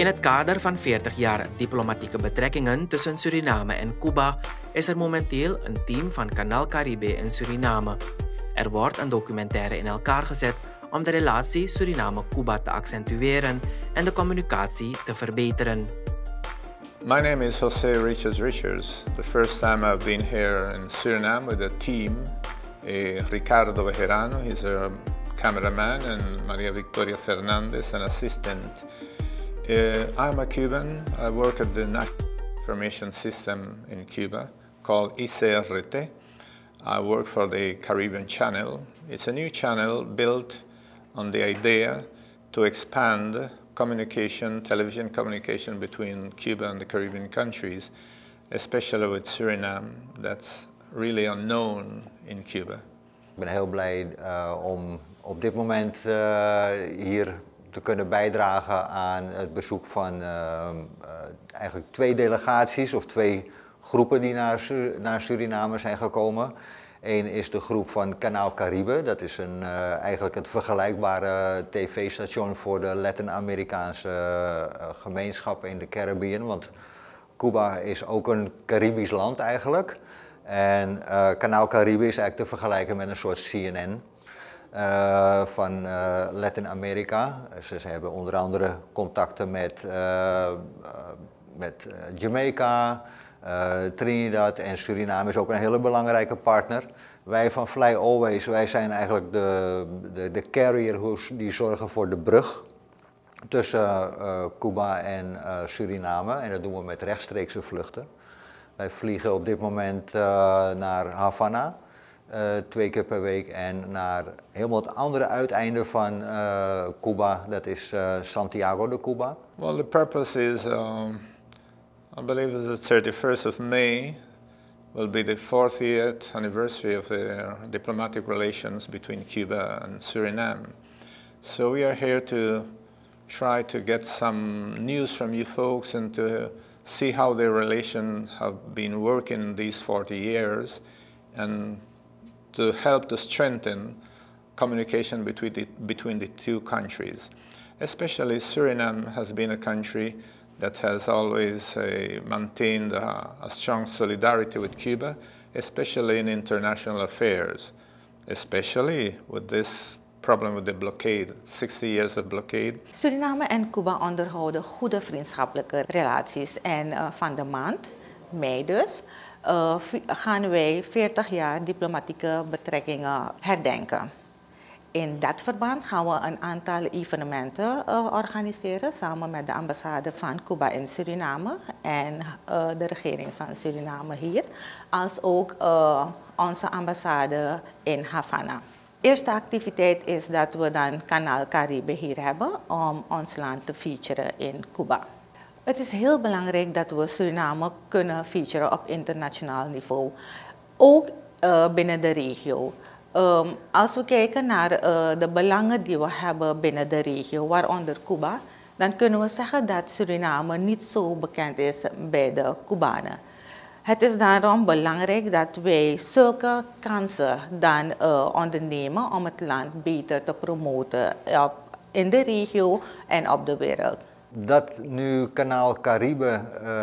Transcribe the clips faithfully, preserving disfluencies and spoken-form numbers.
In het kader van veertig jaar diplomatieke betrekkingen tussen Suriname en Cuba is er momenteel een team van Kanaal Caribe in Suriname. Er wordt een documentaire in elkaar gezet om de relatie Suriname-Cuba te accentueren en de communicatie te verbeteren. My name is Jose Richards Richards. The first time I've been here in Suriname with a team, uh, Ricardo Bejarano, he's a cameraman, and Maria Victoria Fernandez, an assistant. Uh, I'm a Cuban. I work at the National Information System in Cuba called I C R T. I work for the Caribbean Channel. It's a new channel built on the idea to expand communication, television communication between Cuba and the Caribbean countries, especially with Suriname. That's really unknown in Cuba. Ik ben heel blij uh, om op dit moment uh, hier te kunnen bijdragen aan het bezoek van uh, uh, eigenlijk twee delegaties of twee groepen die naar, Sur naar Suriname zijn gekomen. Eén is de groep van Kanaal Caribe, dat is een, uh, eigenlijk het vergelijkbare tv-station voor de Latijns-Amerikaanse uh, gemeenschap in de Caribbean, want Cuba is ook een Caribisch land eigenlijk. En uh, Kanaal Caribe is eigenlijk te vergelijken met een soort C N N uh, van uh, Latijns-Amerika. Ze, ze hebben onder andere contacten met, uh, uh, met uh, Jamaica, uh, Trinidad en Suriname is ook een hele belangrijke partner. Wij van Fly Always, wij zijn eigenlijk de, de, de carrier die zorgen voor de brug tussen uh, Cuba en uh, Suriname en dat doen we met rechtstreekse vluchten. Wij vliegen op dit moment uh, naar Havana, uh, twee keer per week, en naar helemaal het andere uiteinde van uh, Cuba, dat is uh, Santiago de Cuba. Well, the purpose is, um, I believe it's the thirty-first of May will be the fortieth anniversary of the diplomatic relations between Cuba and Suriname. So we are here to try to get some news from you folks and to see how the relations have been working these forty years and to help to strengthen communication between the, between the two countries. Especially Suriname has been a country that has always uh, maintained a, a strong solidarity with Cuba, especially in international affairs, especially with this problem with the blockade, sixty years of blockade. Suriname en Cuba onderhouden goede vriendschappelijke relaties en uh, van de maand, mei dus, uh, gaan wij veertig jaar diplomatieke betrekkingen herdenken. In dat verband gaan we een aantal evenementen uh, organiseren samen met de ambassade van Cuba in Suriname en uh, de regering van Suriname hier, als ook uh, onze ambassade in Havana. De eerste activiteit is dat we dan Kanaal Caribe hier hebben om ons land te featuren in Cuba. Het is heel belangrijk dat we Suriname kunnen featuren op internationaal niveau, ook uh, binnen de regio. Um, als we kijken naar uh, de belangen die we hebben binnen de regio, waaronder Cuba, dan kunnen we zeggen dat Suriname niet zo bekend is bij de Cubanen. Het is daarom belangrijk dat wij zulke kansen dan uh, ondernemen om het land beter te promoten op, in de regio en op de wereld. Dat nu Kanaal Caribe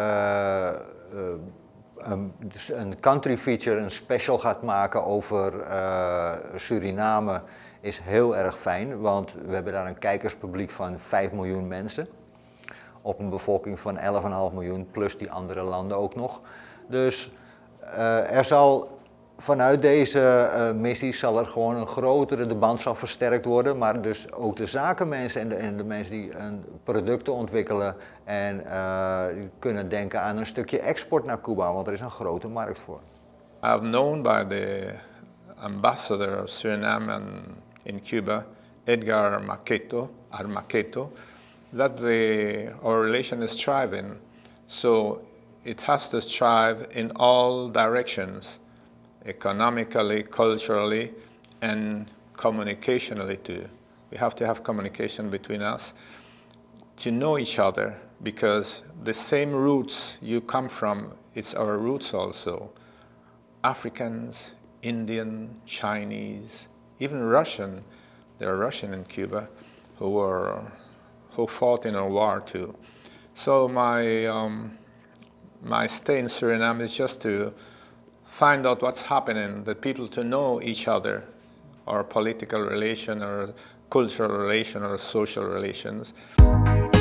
uh, uh, een, een country feature, een special gaat maken over uh, Suriname is heel erg fijn, want we hebben daar een kijkerspubliek van vijf miljoen mensen op een bevolking van elf komma vijf miljoen plus die andere landen ook nog. Dus uh, er zal vanuit deze uh, missie zal er gewoon een grotere, de band zal versterkt worden, maar dus ook de zakenmensen en de, en de mensen die een producten ontwikkelen en uh, kunnen denken aan een stukje export naar Cuba, want er is een grote markt voor. I've known by the ambassador of Suriname in Cuba, Edgar Maqueto, Armaqueto, that the, our relation is thriving. So it has to thrive in all directions, economically, culturally, and communicationally too. We have to have communication between us to know each other, because the same roots you come from, it's our roots also. Africans, Indian, Chinese, even Russian. There are Russian in Cuba who were who fought in a war too. So my, um, my stay in Suriname is just to find out what's happening, the people to know each other, our political relation, or cultural relation, or social relations.